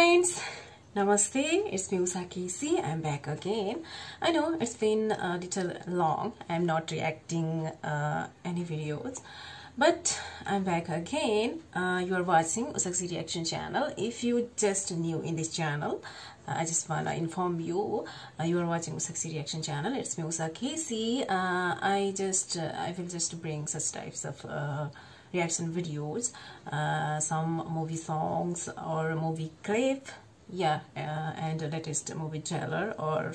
friends, Namaste, it's me Usha. I'm back again. I know it's been a little long. I'm not reacting any videos, but I'm back again. You are watching Usha's reaction channel. If you just new in this channel, I just wanna inform you, you are watching Usha's reaction channel. It's me Usha. I will just bring such types of reaction videos, some movie songs or movie clip, and the latest movie trailer, or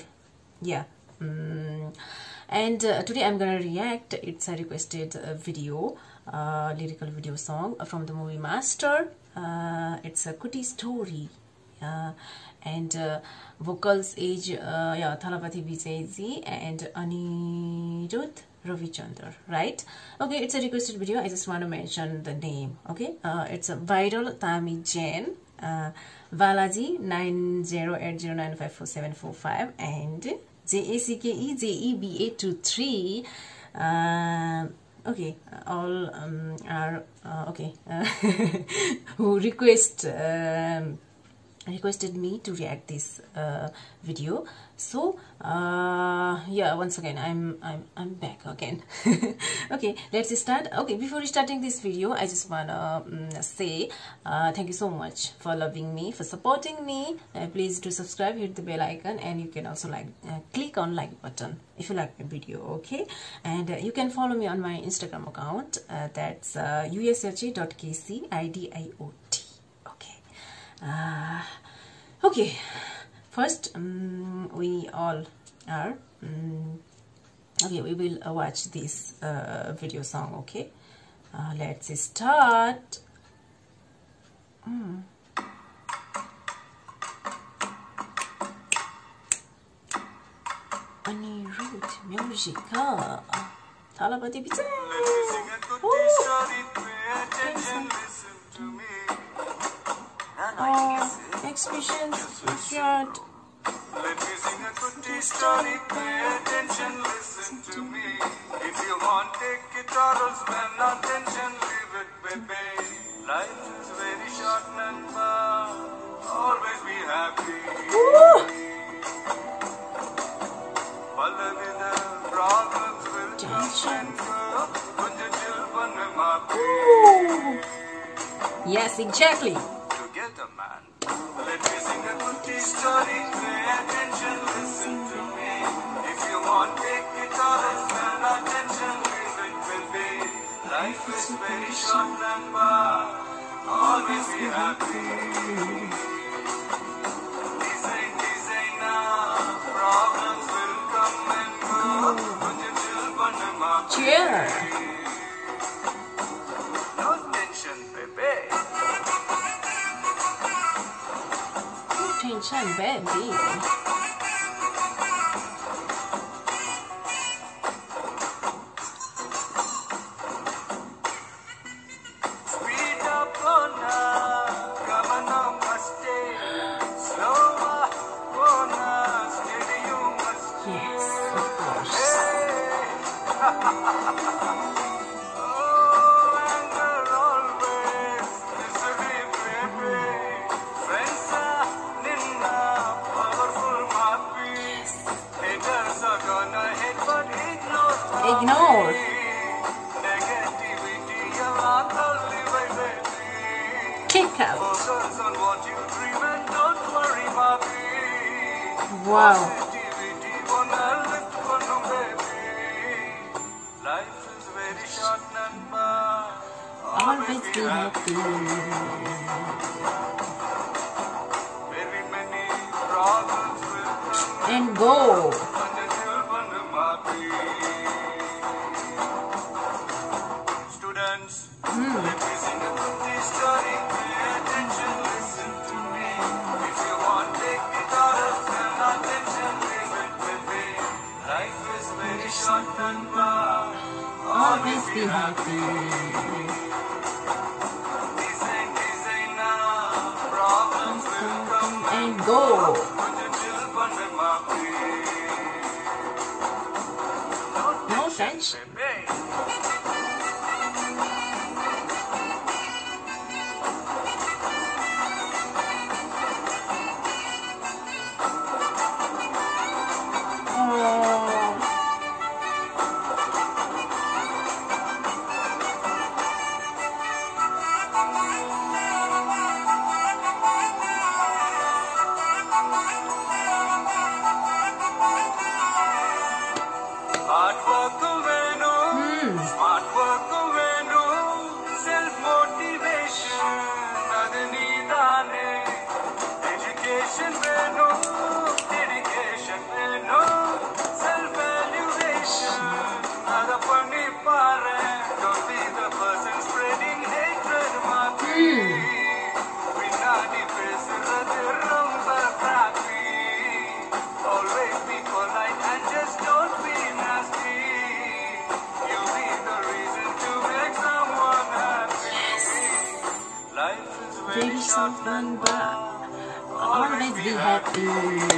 and today I'm gonna react. It's a requested video, lyrical video song from the movie Master. It's a Kutti story, and vocals is Thalapathy Vijay and Anirudh Ravichander, right? Okay, it's a requested video. I just want to mention the name. Okay, it's a viral Tami Jain, Balaji 9080954745, and JACKEJEBA23. Okay, all are okay. Who requested me to react this video. So once again I'm back again. Okay, let's start. Okay, before starting this video, I just wanna say thank you so much for loving me, for supporting me. Please do subscribe, hit the bell icon, and you can also click on like button if you like my video. Okay, and you can follow me on my Instagram account, that's usha.kcidiot. Okay, first we all are okay, we will watch this video song. Okay, let's start. Anirudh music, Thalapathy Vijay. Expressions, short. Let me sing a Kutti story, pay attention, listen to me. If you want, take it or spend no tension, leave it, baby. Life is very short, Nanda. Always be happy. Palavida problems will come and go. Kunja chill banne maafi. Yes, exactly. Together, man. Let me sing a Kutti story, pay attention, listen to me. If you want, take it or spend no tension, leave it, baby. Life is very short, Namba. Always be happy. Design now. Problems will come and go. Kunja chill banne maafi. Cheer. No tension, baby. Tension, baby. Speed up on come on, must stay. Slower, steady, you must stay. Yes, of course. Oh, anger always, misery, baby. Friends are ninna, powerful mapi. Haters are gonna hate, but ignore. Negativity, you're only baby. Kick out. Focus on what you dream and don't worry, mapi. Wow. Positivity, wanna lift one, baby. Life is very short, Namba. Always be happy. Very many problems will come And go. until one happy. Students, let me sing a Kutti story. Pay attention, listen to me. If you want, take it or spend attention, leave it, baby. Life is very short, Namba. Always be happy. Design now. Problems will come And go. No tension. short number. Always be happy.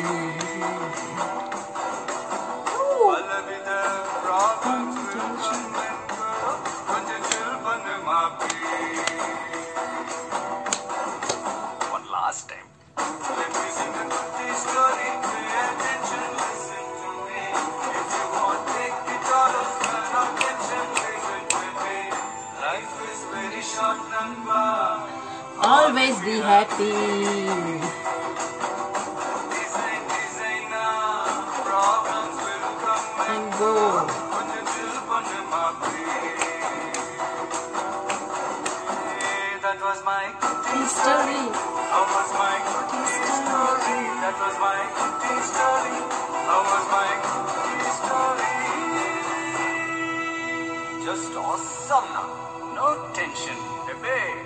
One last time. Let me sing a Kutti story. Pay attention, listen to me. If you want, take it all or turn attention, leave it with me. Life is very short number. Always be happy. Designer, problems will come And go. That was my Kutti Story. How was my Kutti story? That was my Kutti story. How was my Kutti story? Just awesome now. No tension, baby.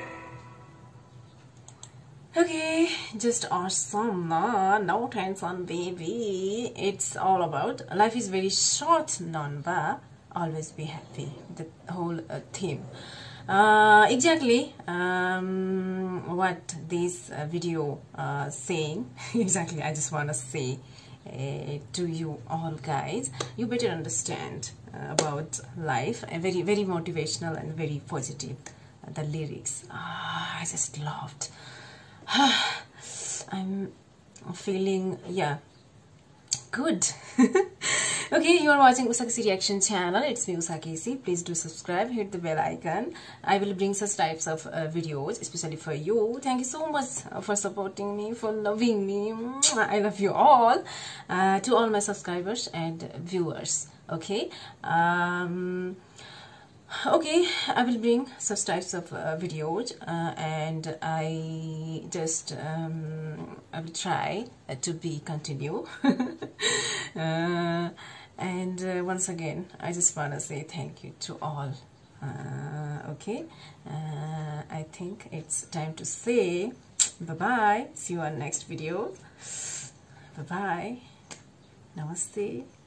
Okay, just awesome, no tension, baby. It's all about life is very short, number. Always be happy. The whole theme. Exactly what this video saying. Exactly, I just want to say to you all guys, you better understand about life. Very, very motivational and very positive. The lyrics, I just loved. I'm feeling, yeah, good. Okay, you are watching Usha's reaction channel. It's me, Usha KC. Please do subscribe, hit the bell icon. I will bring such types of videos especially for you. Thank you so much for supporting me, for loving me. I love you all. To all my subscribers and viewers. Okay, okay, I will bring such types of videos, and I just I will try to be continue. And once again, I just want to say thank you to all. Okay, I think it's time to say bye bye. See you on next video. Bye bye. Namaste.